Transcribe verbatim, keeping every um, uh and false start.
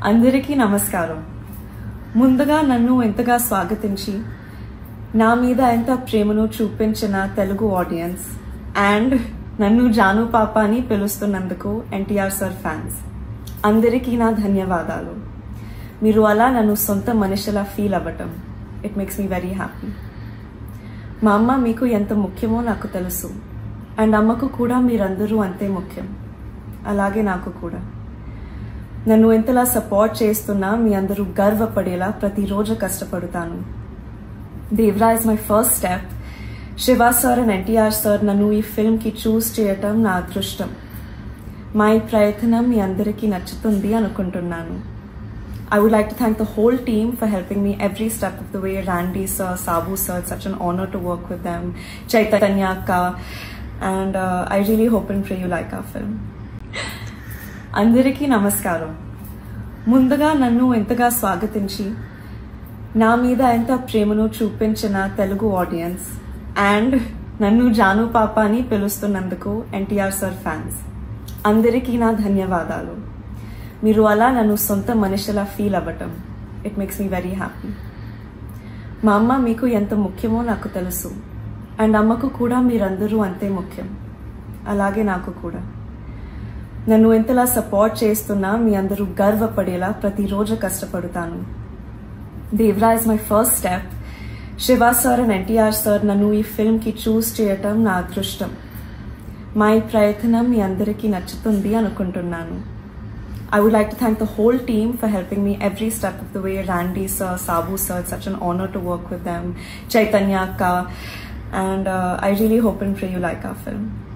అందరికీ నమస్కారం. ముందుగా నన్ను ఎంతగా స్వాగతించి నా మీద ఎంత ప్రేమను చూపించిన తెలుగు ఆడియన్స్ అండ్ నన్ను జాను పాప అని పిలుస్తున్నందుకు ఎన్టీఆర్ సార్ ఫ్యాన్స్ అందరికీ నా ధన్యవాదాలు. మీరు అలా నన్ను సొంత మనిషిలా ఫీల్ అవ్వటం it makes me very happy. మా అమ్మ మీకు ఎంత ముఖ్యమో నాకు తెలుసు అండ్ అమ్మకు కూడా మీరందరూ అంతే ముఖ్యం, అలాగే నాకు కూడా. నన్ను ఎంతలా సపోర్ట్ చేస్తున్నా మీ అందరూ గర్వపడేలా ప్రతిరోజు కష్టపడతాను. Devara is my first step. Siva sir and NTR sir నన్ను ఈ ఫిల్మ్కి చూస్ చేయటం నా అదృష్టం. మా ఈ ప్రయత్నం మీ అందరికీ నచ్చుతుంది అనుకుంటున్నాను. I would like to thank the whole team for helping me every step of the way. Randy sir, Sabu sir, it's such an honor to work with them. Chaitanya Akka, and uh, I really hope and pray you like our film. అందరికీ నమస్కారం. ముందుగా నన్ను ఎంతగా స్వాగతించి నా మీద ఎంత ప్రేమను చూపించిన తెలుగు ఆడియన్స్ అండ్ నన్ను జాను పాప అని పిలుస్తున్నందుకు ఎన్టీఆర్ సార్ ఫ్యాన్స్ అందరికీ నా ధన్యవాదాలు. మీరు అలా నన్ను సొంత మనిషిలా ఫీల్ అవ్వటం it makes me very happy. మా అమ్మ మీకు ఎంత ముఖ్యమో నాకు తెలుసు అండ్ అమ్మకు కూడా మీరందరూ అంతే ముఖ్యం, అలాగే నాకు కూడా. నన్ను ఎంతలా సపోర్ట్ చేస్తున్నా మీ అందరూ గర్వపడేలా ప్రతిరోజు కష్టపడతాను. Devara is my first step. Siva sir and NTR sir నన్ను ఈ ఫిల్మ్కి చూస్ చేయటం నా అదృష్టం. మా ఈ ప్రయత్నం మీ అందరికీ నచ్చుతుంది అనుకుంటున్నాను. I would like to thank the whole team for helping me every step of the way. Randy sir, Sabu sir, it's such an honor to work with them. Chaitanya Akka, and uh, I really hope and pray you like our film.